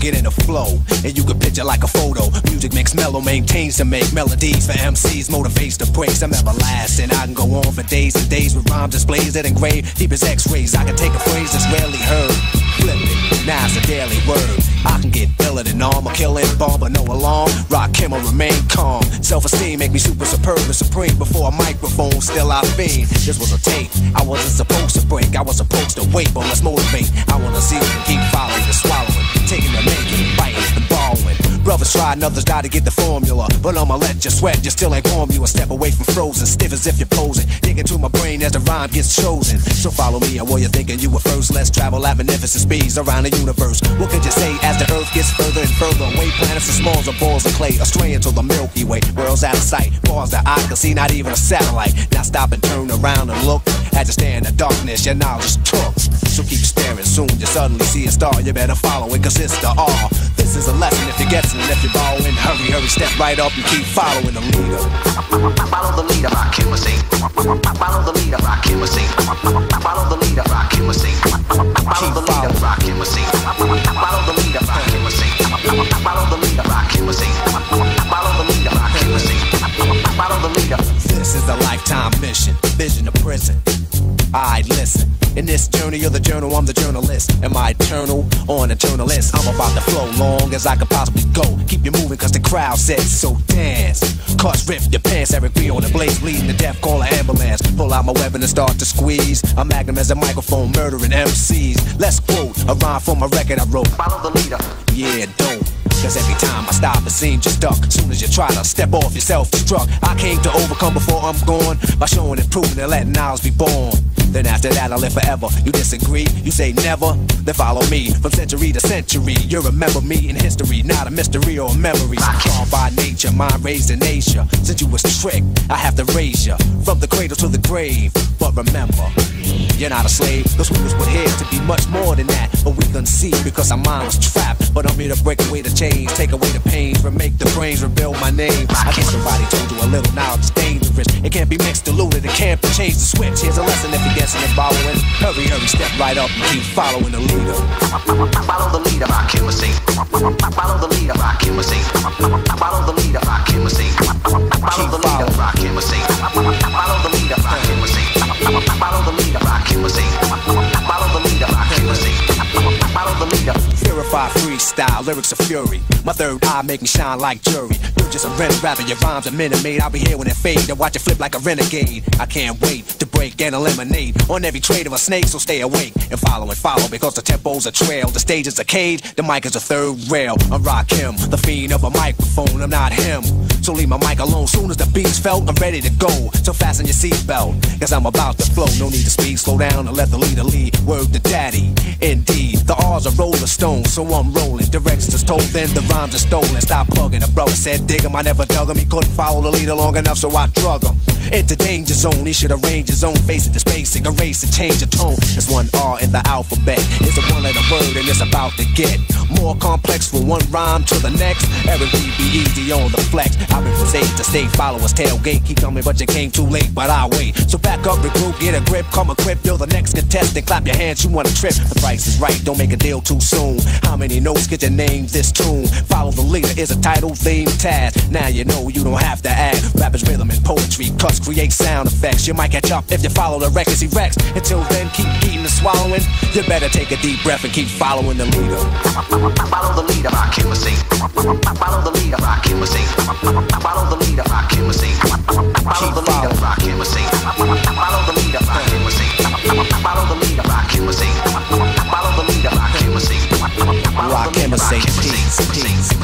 get in the flow, and you can picture like a photo. Music makes mellow, maintains to make melodies for MCs, motivates to breaks. I'm everlasting. I can go on for days and days with rhymes displays that engrave deep as X-rays. I can take a phrase that's rarely heard, flip it, now it's a daily word. I can get iller than armor, killing bomb, but no alarm. Rock him or remain calm. Self-esteem make me super superb and supreme. Before a microphone, still I fiend. This was a tape, I wasn't supposed to break. I was supposed to wait, but let's motivate. I wanna see them keep following and swallowing, taking the making, biting and borrowing. Brothers try and others die to get the formula, but I'ma let you sweat, you still ain't warm. You a step away from frozen, stiff as if you're posing. Dig into my brain as the rhyme gets chosen. So follow me, and while you're thinking you were first, let's travel at magnificent speeds around the universe. What could you say as the earth gets further and further away? Planets as small as balls of clay, astray into the Milky Way. Worlds out of sight, far that I can see, not even a satellite. Now stop and turn around and look. As you stare in the darkness, your knowledge took. So keep staring, soon you suddenly see a star. You better follow it, cause it's the R. This is a lesson if you get it, and if you're borrowing, hurry, hurry, step right up and keep following the leader. Follow the leader, rock him a sing. Follow the leader, rock him a sing. Follow the leader, rock him a sing. Follow the leader, rock him a sing. Follow the leader, rock him a sing. Follow the leader, rock him a sing. Follow the leader, rock him a sing. Follow the leader. This is a lifetime mission, vision of prison. Alright, listen. In this journey of the journal, I'm the journalist. Am I eternal or an eternalist? I'm about to flow long as I could possibly go. Keep you moving cause the crowd says so. Dance, cuss, rip your pants. Eric B on the blaze, bleeding to death, call an ambulance. Pull out my weapon and start to squeeze. A magnum as a microphone, murdering MCs. Let's quote a rhyme from a record I wrote. Follow the leader. Yeah, don't. Cause every time I stop, it seems you're stuck. Soon as you try to step off, you're self-destruct. I came to overcome before I'm gone, by showing and proving and letting ours be born. Then after that, I'll live forever. You disagree? You say never? Then follow me from century to century. You remember me in history, not a mystery or a memory. Born by nature, mind raised in Asia. Since you was tricked, I have to raise you from the cradle to the grave. But remember, you're not a slave. Cause we was put here to be much more than that. But we couldn't see because our mind was trapped. But I'm here to break away the chains, take away the pains, remake the brains, rebuild my name. I guess somebody told you a little knowledge is dangerous. It can't be mixed, diluted, it can't be changed to switch. Here's a lesson if you're guessing and following. Hurry, hurry, step right up and keep following the leader. Follow the leader, rock him a sing. Follow the leader, rock him a sing. Follow the leader, rock him a sing. Follow the leader, rock him a sing. Follow the leader, rock him a sing. Follow the leader, rock him a sing. Follow the leader, rock him a sing. Follow the leader. Purified freestyle, lyrics of fury. My third eye make me shine like jury. You're just a rented rapper, your rhymes are minute made. I'll be here when it fade and watch it flip like a renegade. I can't wait to break and eliminate on every trade of a snake, so stay awake and follow because the tempo's a trail, the stage is a cage, the mic is a third rail. I'm Rock him, the fiend of a microphone, I'm not him. So leave my mic alone, soon as the beat's felt, I'm ready to go. So fasten your seatbelt, cause I'm about to flow. No need to speed, slow down and let the leader lead. Word to daddy, indeed. The R's are rolling stones, so I'm rolling. Directions told, then the rhymes are stolen. Stop plugging, the brother said dig him, I never dug him. He couldn't follow the leader long enough, so I drug him. Into danger zone, he should arrange his own face into spacing, erase and change the tone. There's one R in the alphabet, it's a one-letter word and it's about to get more complex from one rhyme to the next. Eric B, be easy on the flex. I've been from state to state, followers tailgate. Keep coming but you came too late, but I'll wait. So back up, regroup, get a grip, come equipped. You're the next contestant, clap your hands, you wanna trip. The price is right, don't make a deal too soon. How many notes get your name this tune? Follow the leader is a title, theme, task. Now you know you don't have to add. Rappers, rhythm and poetry, cuts create sound effects. You might catch up if you follow the records he wrecks. Until then, keep eating and swallowing. You better take a deep breath and keep following the leader. Follow the leader, rock him a sing. Follow the leader, rock him a sing. Follow the leader, rock him a sing. Follow the leader, rock him a sing. Follow the leader, rock him a sing. Follow the leader, rock him a sing. Follow the leader, rock him a sing. Rock him a sing, peace.